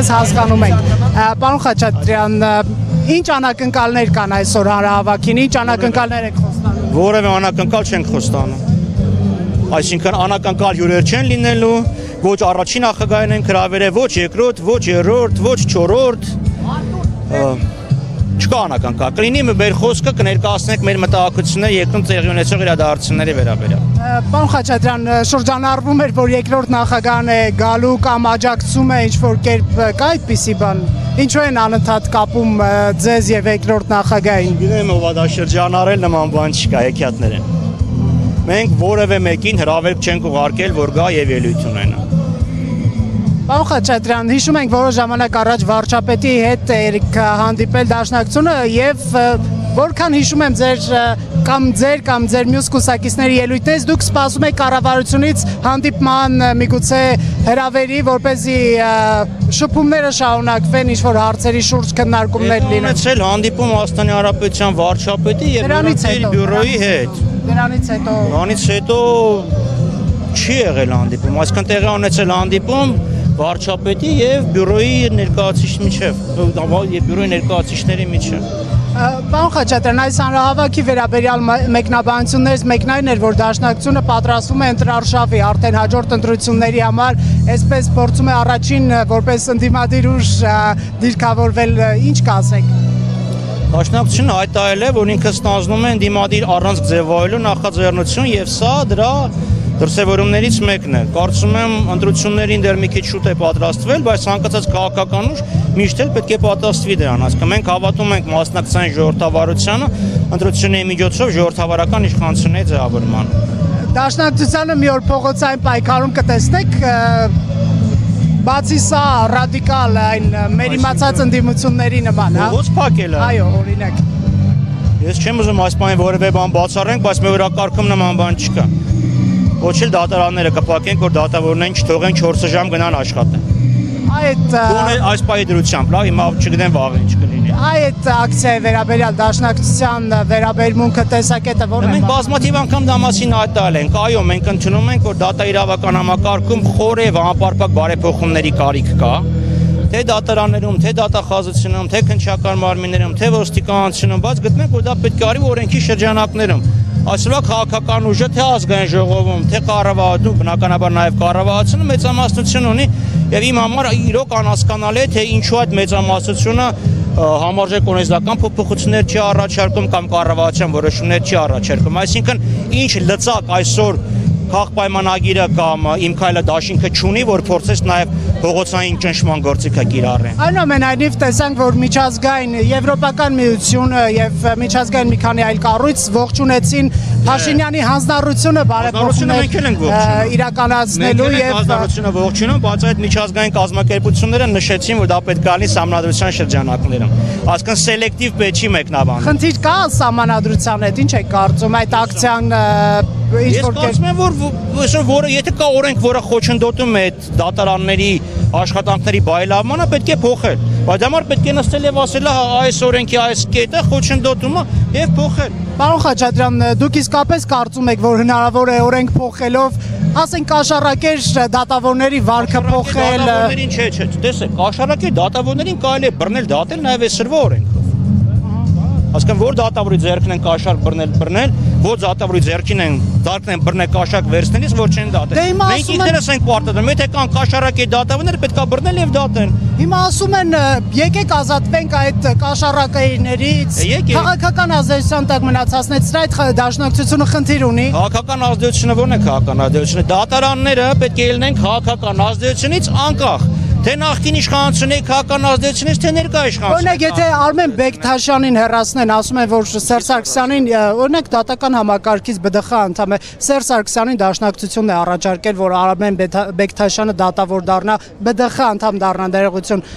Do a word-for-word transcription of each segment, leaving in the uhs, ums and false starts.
մեզ հասկանում ենք։ Պարոն Խաչատրյան, ինչ անակնկալներ կան այսօր հանրահավաքին, ինչ անակնկալներ եք խոստանում։ Որևէ անակնկալ չենք խոստանում։ Այսինքն անակնկալ հյուրեր չեն լինելու, ոչ առաջին նախագահին են հրավիրել, ոչ երկրորդ, ոչ երրորդ, ոչ չորրորդ։ Չկա անակնկալ։ Կլինի մեր խոսքը կներկայացնենք մեր մտահոգությունները երկրում տեղի ունեցող իրադարձությունների վերաբերյալ։ Պարոն Խաչատրյան, շրջանառվում էր, որ երկրորդ նախագահն է գալու կամ աջակցում է ինչ-որ կերպ, կա այդպիսի բան։ Ինչու են անընդհատ կապում ձեզ եւ երկրորդ նախագահին։ Գիտեմ, ով դա շրջանառել նման բան չկա, հեքիաթներ են։ Մենք որևէ մեկին հրավեր չենք ուղարկել, որ գա եւ ելույթ ունենա։ Պարոն Խաչատրյան, հիշում ենք որոշ ժամանակ առաջ վարչապետի հետ եք հանդիպել դաշնակցությունը եւ որքան հիշում եմ ձեր կամ ձեր կամ ձեր մյուս կուսակիցների ելույթներից դուք սպասում եք կառավարությունից հանդիպման միգուցե հրավերի, որպեսզի շփումները շարունակվեն, ինչ-որ հարցերի շուրջ քննարկումներ լինեն։ Ունեցել հանդիպում Հայաստանի Հանրապետության վարչապետի եւ նրա բյուրոյի հետ։ Դրանից հետո Դրանից հետո չի եղել հանդիպում, այսինքն տեղի ունեցել հանդիպում վարչապետի եւ բյուրոյի ներկայացուցիչների միջև, եւ բյուրոյի ներկայացուցիչների միջև։ Պարոն Խաչատրյան, այս հանրահավաքի վերաբերյալ մեկնաբանություններից մեկն այն էր, որ դաշնակցությունը պատրաստվում է ընտրարշավի արդեն հաջորդ ընտրությունների համար, այսպես փորձում է առաջին որպես ընդդիմադիր ուժ դիրքավորվել, ինչ կասեք։ Դաշնակցությունը հայտարարել է, որ ինքը ստանձնում է ընդդիմադիր առանց ձևավորելու նախաձեռնություն եւ սա դրա դրսևորումներից մեկն է։ Կարծում եմ ընտրություններին դեռ մի քիչ շուտ է պատրաստվել, բայց ցանկացած քաղաքական ուժ միշտ էլ պետք է պատրաստվի դրան։ Այսինքն մենք հավատում ենք մասնակցային ժողովրդավարությանը, ընտրությունների միջոցով ժողովրդավարական իշխանությունների ձևավորմանը։ Դաշնակցությանը մի օր փողոցային պայքարում կտեսնեք, բացի սա ռադիկալ այն մեր իմացած ընդդիմությունների նման, հա։ Ո՞նց փակելը։ Այո, օրինակ։ Ես չեմ ուզում այս բանի որևէ բան բացառենք, բայց մեր օրակարգում նման բան չկա։ Ոչ էլ դատարանները կփակենք, որ դատավորներին չթողեն չորս ժամ գնան աշխատեն։ Այդ այս պահի դրությամբ, լավ, հիմա չգիտեմ վաղը ինչ կլինի։ Այդ ակցիայի վերաբերյալ դաշնակցության վերաբերմունքը տեսակետը ո՞րն է։ Մենք բազմաթիվ անգամ դա մասին հայտարարել ենք, այո, մենք ընդունում ենք, որ դատաիրավական համակարգում խոր եւ անապարփակ բարեփոխումների կարիք կա։ Թե դատարաններում, թե դատախազությունում, թե քննչական մարմիններում, թե ոստիկանությունում, բայց գտնենք, որ դա պետք է արվի օրենքի շրջանակներում։ Այսօրվա քաղաքական ուժը թե ազգային ժողովում, թե կառավարությունում, բնականաբար նաև կառավարությունը մեծամասնություն ունի եւ իմ համար իրոք անհասկանալի է, թե ինչու այդ մեծամասնությունը համարժեք օրենսդրական փոփոխություններ չի առաջարկում կամ կառավարության որոշումներ չի առաջարկում։ Այսինքն ինչ լծակ այսօր քաղաքպայմանագիրը կամ իմ քայլը դաշինքը չունի, որ փորձես նաև փողոցային ճնշման գործիքը կիրառեն։ Այնուամենայնիվ տեսանք, որ միջազգային Եվրոպական միությունը եւ միջազգային մի քանի այլ կառույց ողջունեցին Փաշինյանի հանձնառությունը բարեփոխումներ իրականացնելու եւ հանձնառությունը ողջունում, բայց այդ միջազգային կազմակերպությունները նշեցին, որ դա պետք է լինի սահմանադրության շրջանակներում։ Այսինքն սելեկտիվ պետք չի մեկնաբանել։ Խնդիր կա սահմանադրության հետ, ինչ է կարծում այդ ակցիան Ես կարծում եմ, որ որը եթե կա օրենք, որը խոչընդոտում է այդ դատարանների աշխատանքների բայլավմանը, պետք է փոխել։ Բայց համար պետք է նստել եւ ասել, հա, այս օրենքի այս կետը խոչընդոտում է եւ փոխել։ Պարոն Խաչատրյան, դուք իսկապես կարծում եք, որ հնարավոր է օրենք փոխելով, ասենք կաշառակեր դատավորների վարկը փոխել։ Դատավորներին չէ, չէ, տեսեք, կաշառակեր դատավորներին կարելի է բռնել դատել նաեւ այսօրվա օրենքով։ Այսինքն որ դատավորի ձեռքն են կաշառք բռնել, բռնել, որ դատավորի ձեռքին են ձեռքն են բռնել կաշառք վերցնելիս, որ չեն դատել։ Մենք ինքներս ենք պարտադրում, եթե կան կաշառակի դատավորներ, պետք է բռնել եւ դատեն։ Հիմա ասում են, եկեք ազատվենք այդ կաշառակայիններից, քաղաքական ազդեցության տակ մնացածներից, սրա այդ դաշնակցությունը խնդիր ունի։ Քաղաքական ազդեցությունը ո՞րն է քաղաքական ազդեցությունը։ Դատարանները պետք է ելնեն քաղաքական ազդեցությունից անկախ։ Թե նախկին իշխանությունների քաղաքական ազդեցությունից, թե ներկա իշխանությունների։ Օրինակ, եթե Արմեն Բեկթաշյանին հեռացնեն, ասում են, որ Սերժ Սարգսյանին, օրինակ դատական համակարգից Բ ԴԽ անդամ է, Սերժ Սարգսյանին դաշնակցությունն է առաջարկել, որ Արմեն Բեկթաշյանը դատավոր դառնա, Բ ԴԽ անդամ դառնա ներողություն։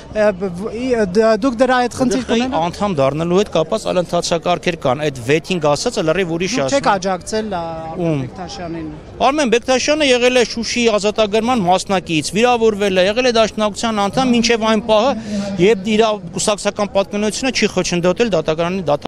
Դուք դրա հետ խնդիր կունենաք։ Անդամ դառնալու հետ կապված այլ ընդհանրակարգեր կան, այդ վեթինգ ասածը լրիվ ուրիշ ասում։ Չեք աջակցել Արմեն Բեկթաշյանին։ Արմեն Բեկթաշյանը եղել է Շուշի ազատագրման մասնակից, վիրավորվել է, եղել է դաշնակցության անդամ, մինչև այն պահը, երբ իր կուսակցական պատկանելիությունը չի խոչընդոտել դատականի